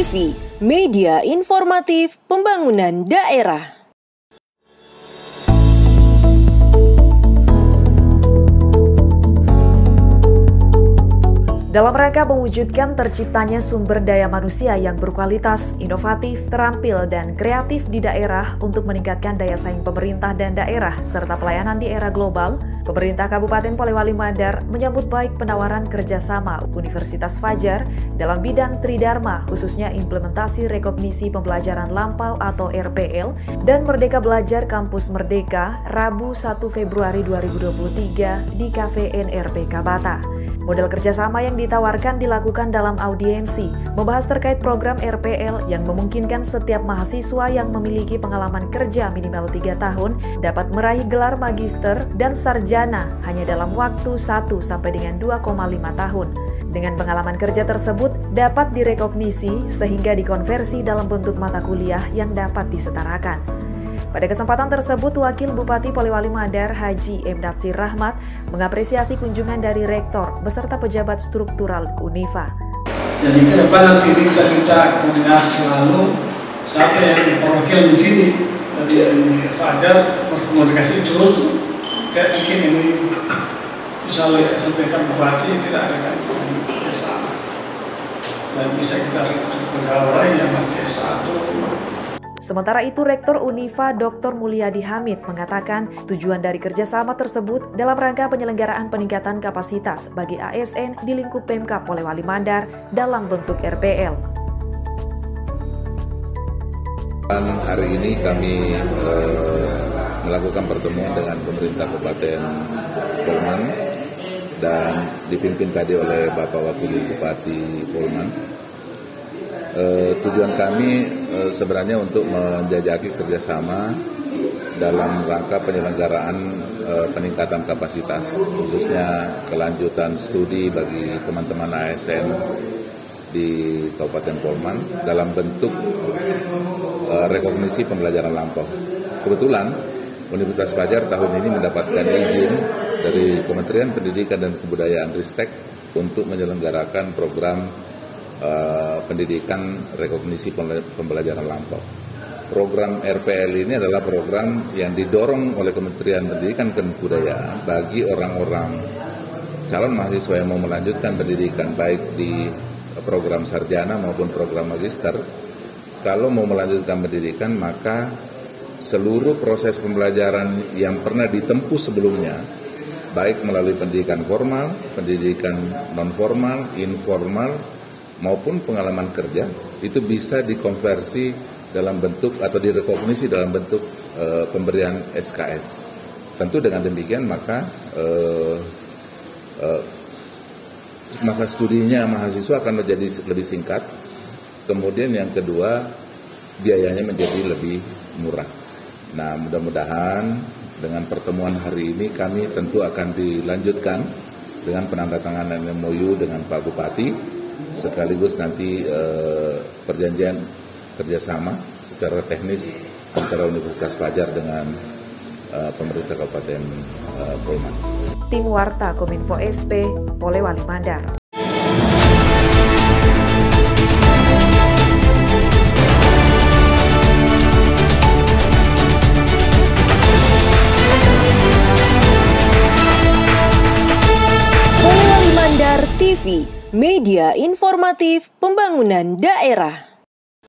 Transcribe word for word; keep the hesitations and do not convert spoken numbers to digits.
V, media informatif pembangunan daerah. Dalam rangka mewujudkan terciptanya sumber daya manusia yang berkualitas, inovatif, terampil, dan kreatif di daerah untuk meningkatkan daya saing pemerintah dan daerah serta pelayanan di era global, pemerintah Kabupaten Polewali Mandar menyambut baik penawaran kerjasama Universitas Fajar dalam bidang Tridharma, khususnya implementasi rekognisi pembelajaran lampau atau R P L dan Merdeka Belajar Kampus Merdeka, Rabu satu Februari dua ribu dua puluh tiga di Cafe N R B Kabata. Model kerjasama yang ditawarkan dilakukan dalam audiensi, membahas terkait program R P L yang memungkinkan setiap mahasiswa yang memiliki pengalaman kerja minimal tiga tahun dapat meraih gelar magister dan sarjana hanya dalam waktu satu sampai dengan dua koma lima tahun. Dengan pengalaman kerja tersebut dapat direkognisi sehingga dikonversi dalam bentuk mata kuliah yang dapat disetarakan. Pada kesempatan tersebut, Wakil Bupati Polewali Mandar Haji M. Natsir Rahmat mengapresiasi kunjungan dari Rektor beserta pejabat struktural Unifa. Jadi ke depan nanti kita kita koordinasi selalu siapa yang perwakilan di sini dari Fajar komunikasi terus kayak mungkin ini misalnya sampaikan Bupati kita adakan kerjasama dan bisa kita pegawai yang masih S satu. Sementara itu, Rektor Unifa Doktor Mulyadi Hamid mengatakan tujuan dari kerjasama tersebut dalam rangka penyelenggaraan peningkatan kapasitas bagi A S N di lingkup Pemkab Polewali Mandar dalam bentuk R P L. Dan hari ini kami eh, melakukan pertemuan dengan pemerintah Kabupaten Polman dan dipimpin tadi oleh Bapak Wakil Bupati Polman. Uh, tujuan kami uh, sebenarnya untuk menjajaki kerjasama dalam rangka penyelenggaraan uh, peningkatan kapasitas, khususnya kelanjutan studi bagi teman-teman A S N di Kabupaten Polman dalam bentuk uh, rekognisi pembelajaran lampau. Kebetulan Universitas Fajar tahun ini mendapatkan izin dari Kementerian Pendidikan dan Kebudayaan Ristek untuk menyelenggarakan program Uh, pendidikan rekognisi pembelajaran lampau. Program R P L ini adalah program yang didorong oleh Kementerian Pendidikan dan Kebudayaan bagi orang-orang calon mahasiswa yang mau melanjutkan pendidikan baik di program sarjana maupun program magister. Kalau mau melanjutkan pendidikan, maka seluruh proses pembelajaran yang pernah ditempuh sebelumnya, baik melalui pendidikan formal, pendidikan non-formal, informal, maupun pengalaman kerja, itu bisa dikonversi dalam bentuk atau direkognisi dalam bentuk e, pemberian S K S. Tentu dengan demikian maka e, e, masa studinya mahasiswa akan menjadi lebih singkat. Kemudian yang kedua, biayanya menjadi lebih murah. Nah, mudah-mudahan dengan pertemuan hari ini kami tentu akan dilanjutkan dengan penandatanganan M O U dengan Pak Bupati, sekaligus nanti eh, perjanjian kerjasama secara teknis antara Universitas Fajar dengan eh, pemerintah Kabupaten eh, Polman. Tim Warta Kominfo S P Polewali Mandar. Polewali Mandar T V, media informatif pembangunan daerah.